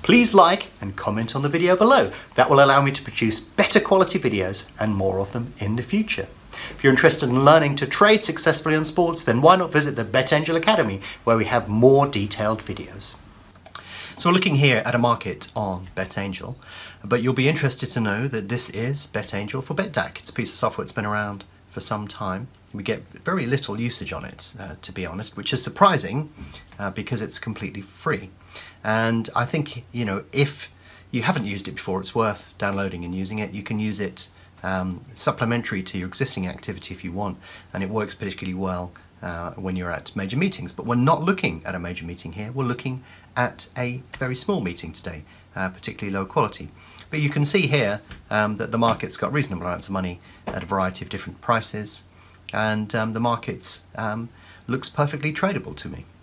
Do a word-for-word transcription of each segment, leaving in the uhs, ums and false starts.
Please like and comment on the video below. That will allow me to produce better quality videos and more of them in the future. If you're interested in learning to trade successfully on sports, then why not visit the BetAngel Academy, where we have more detailed videos. So we're looking here at a market on BetAngel, but you'll be interested to know that this is BetAngel for Betdaq. It's a piece of software that's been around for some time. We get very little usage on it, uh, to be honest, which is surprising uh, because it's completely free. And I think, you know, if you haven't used it before, it's worth downloading and using it. You can use it um, supplementary to your existing activity if you want, and it works particularly well uh, when you're at major meetings. But we're not looking at a major meeting here, we're looking at a very small meeting today, uh, particularly low quality. But you can see here um, that the market's got reasonable amounts of money at a variety of different prices, and um, the market's um, looks perfectly tradable to me.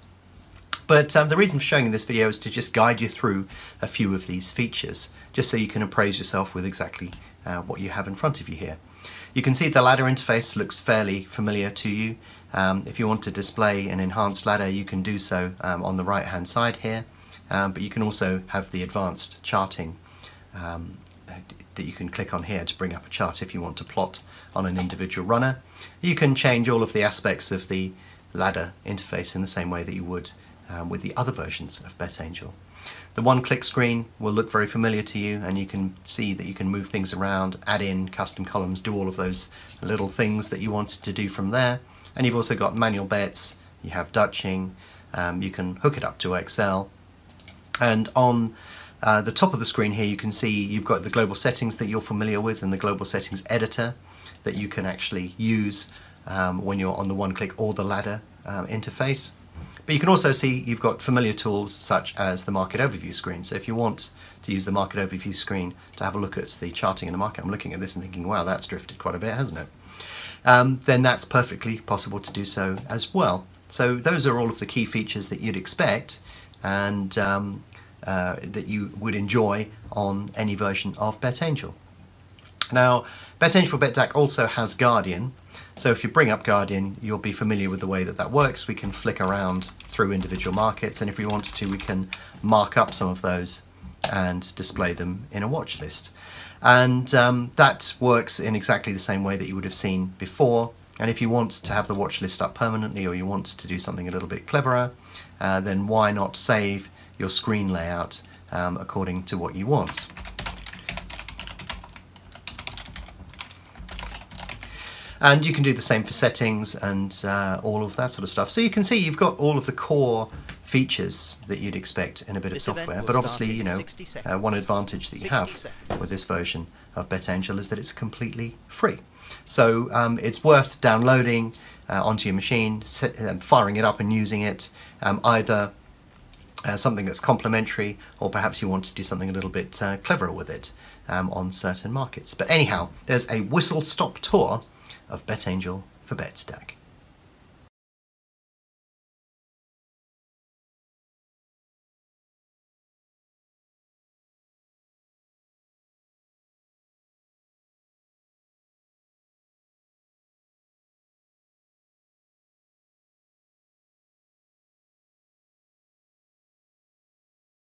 But um, the reason for showing this video is to just guide you through a few of these features, just so you can appraise yourself with exactly uh, what you have in front of you here. You can see the ladder interface looks fairly familiar to you. Um, if you want to display an enhanced ladder, you can do so um, on the right hand side here, um, but you can also have the advanced charting um, that you can click on here to bring up a chart if you want to plot on an individual runner. You can change all of the aspects of the ladder interface in the same way that you would um, with the other versions of BetAngel. The one-click screen will look very familiar to you, and you can see that you can move things around, add in custom columns, do all of those little things that you wanted to do from there. And you've also got manual bets, you have Dutching, um, you can hook it up to Excel, and on uh, the top of the screen here you can see you've got the global settings that you're familiar with and the global settings editor that you can actually use um, when you're on the one-click or the ladder um, interface. But you can also see you've got familiar tools such as the market overview screen. So if you want to use the market overview screen to have a look at the charting in the market, I'm looking at this and thinking, wow, that's drifted quite a bit, hasn't it? Um, then that's perfectly possible to do so as well. So those are all of the key features that you'd expect and um, uh, that you would enjoy on any version of BetAngel. Now, BetAngel for Betdaq also has Guardian, so if you bring up Guardian, you'll be familiar with the way that that works. We can flick around through individual markets, and if we wanted to, we can mark up some of those and display them in a watch list. And um, that works in exactly the same way that you would have seen before. And if you want to have the watch list up permanently, or you want to do something a little bit cleverer, uh, then why not save your screen layout um, according to what you want. And you can do the same for settings and uh, all of that sort of stuff. So you can see you've got all of the core features that you'd expect in a bit of software, but obviously, you know, uh, one advantage that you have with this version of BetAngel is that it's completely free. So um, it's worth downloading uh, onto your machine, set, uh, firing it up and using it, um, either uh, something that's complementary, or perhaps you want to do something a little bit uh, cleverer with it um, on certain markets. But anyhow, there's a whistle-stop tour of BetAngel for Betdaq.